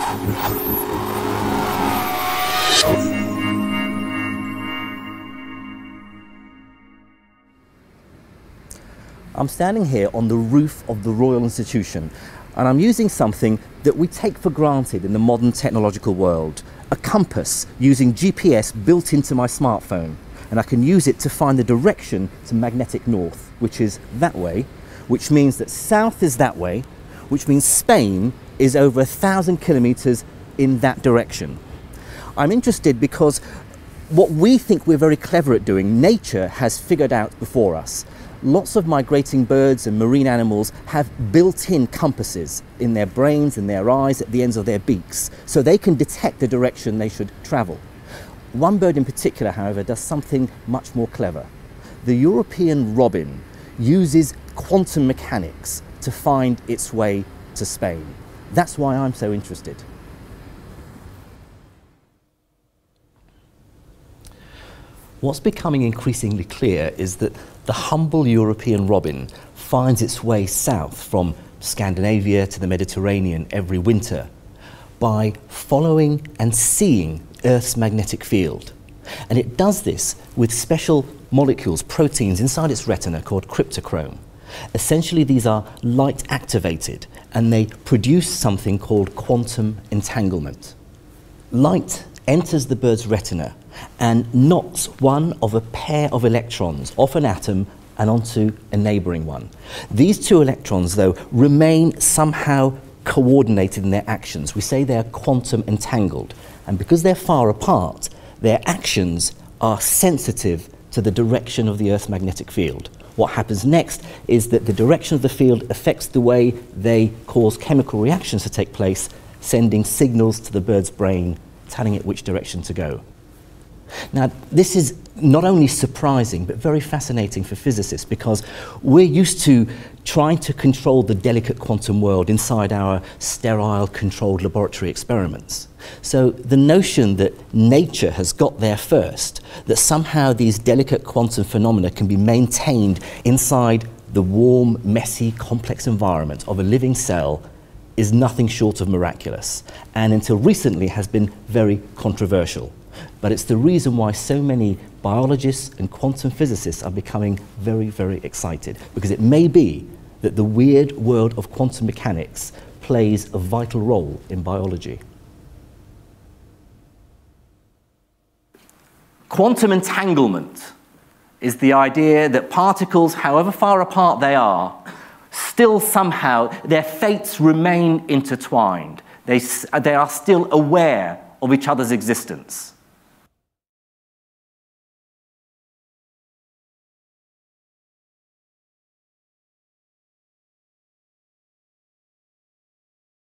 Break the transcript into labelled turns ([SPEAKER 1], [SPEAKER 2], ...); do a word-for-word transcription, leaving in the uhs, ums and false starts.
[SPEAKER 1] I'm standing here on the roof of the Royal Institution, and I'm using something that we take for granted in the modern technological world, a compass using G P S built into my smartphone. And I can use it to find the direction to magnetic north, which is that way, which means that south is that way, which means Spain is over a thousand kilometers in that direction. I'm interested because what we think we're very clever at doing, nature has figured out before us. Lots of migrating birds and marine animals have built-in compasses in their brains and their eyes at the ends of their beaks, so they can detect the direction they should travel. One bird in particular, however, does something much more clever. The European robin uses quantum mechanics to find its way to Spain. That's why I'm so interested. What's becoming increasingly clear is that the humble European robin finds its way south from Scandinavia to the Mediterranean every winter by following and seeing Earth's magnetic field. And it does this with special molecules, proteins inside its retina called cryptochrome. Essentially, these are light activated and they produce something called quantum entanglement. Light enters the bird's retina and knocks one of a pair of electrons off an atom and onto a neighbouring one. These two electrons, though, remain somehow coordinated in their actions. We say they're quantum entangled, and because they're far apart, their actions are sensitive to the direction of the Earth's magnetic field. What happens next is that the direction of the field affects the way they cause chemical reactions to take place, sending signals to the bird's brain, telling it which direction to go. Now, this is not only surprising, but very fascinating for physicists, because we're used to trying to control the delicate quantum world inside our sterile, controlled laboratory experiments. So the notion that nature has got there first, that somehow these delicate quantum phenomena can be maintained inside the warm, messy, complex environment of a living cell, is nothing short of miraculous, and until recently has been very controversial. But it's the reason why so many biologists and quantum physicists are becoming very, very excited, because it may be that the weird world of quantum mechanics plays a vital role in biology. Quantum entanglement is the idea that particles, however far apart they are, still somehow, their fates remain intertwined. They, they are still aware of each other's existence.